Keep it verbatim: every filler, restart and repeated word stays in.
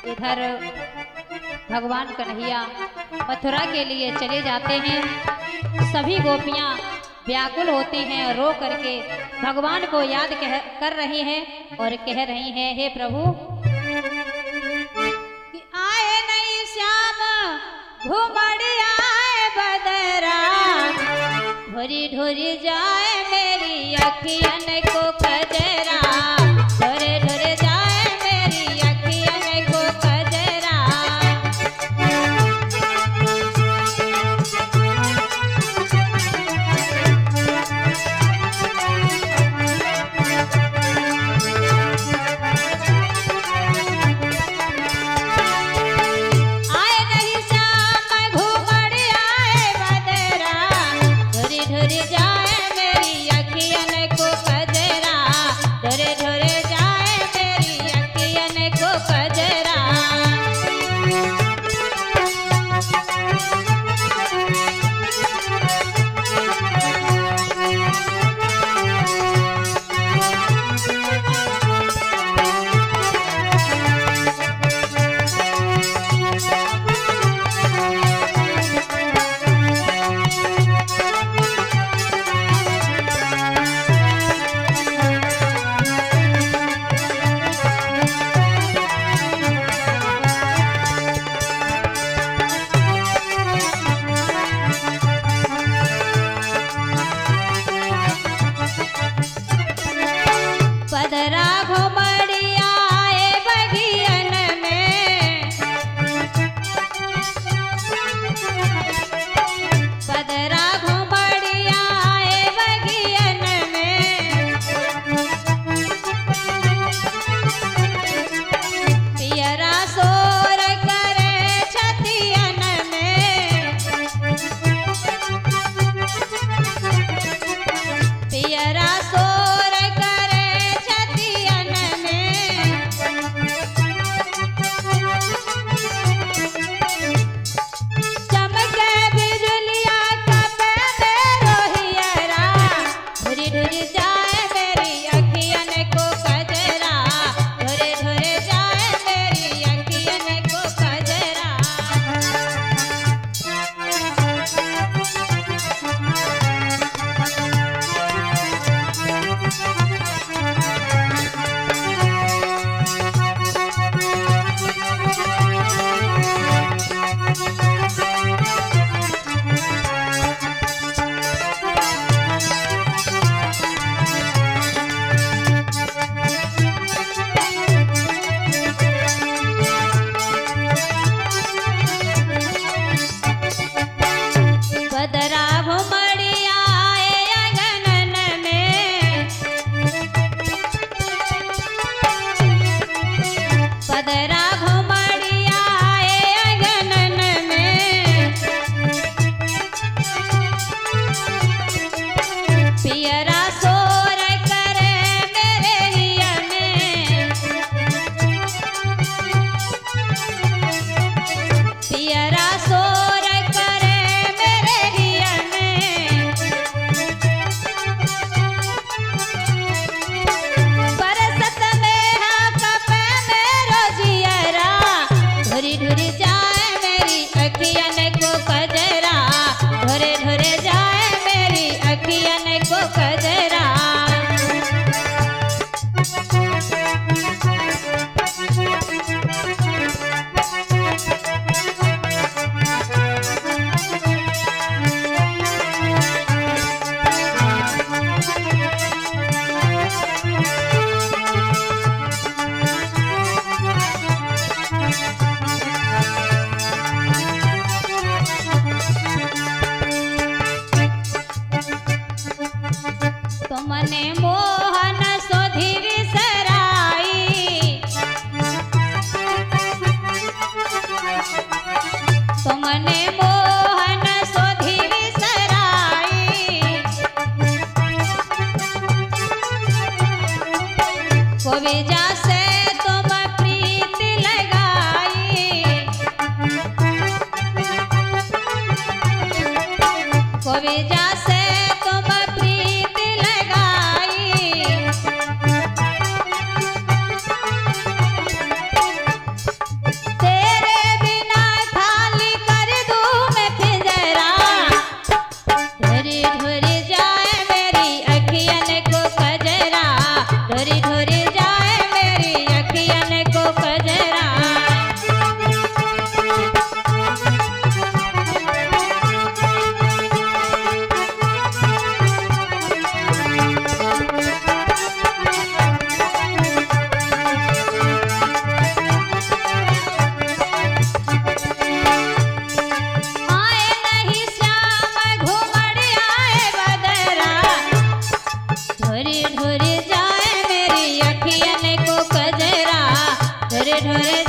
इधर भगवान कन्हैया मथुरा के लिए चले जाते हैं। सभी गोपियां व्याकुल होती हैं, रो करके भगवान को याद कह, कर रही हैं और कह रही हैं, हे प्रभु कि आए नहीं श्याम घुमड़ी आए बदरा, ढोरी ढोरी जाए मेरी अखियन को कजरा, ढोरे ढोरे जाए मेरी अखियन को कजरा। आए नहीं श्याम घुमड़ी आए बदरा, ढोरी ढोरी जाए मेरी अखियन को कजरा, ढोरे ढोरे जाए मेरी अखियन को कजरा। पदरा घुमड़ी आए बगियन में, पदरा घुमड़ी आए बगियन में, पियरा सोर करे छतियन में, पियरा सोर करे छतियन में, चमके बिजलिया कपे में रोहियरा, ढुरी ढुरी जाए मेरी अखियन को कजरा, ढोरे ढोरे जाए मेरी अखियन को कजरा। बदरा घुमड़ी आए अगनन में, बदरा घुमड़ी आए अगनन में, पियरा सोर करे मेरे हिया में, पियरा सोर करे मेरे हिया में, बरसत में हाँ कपे में रोजिया छोरे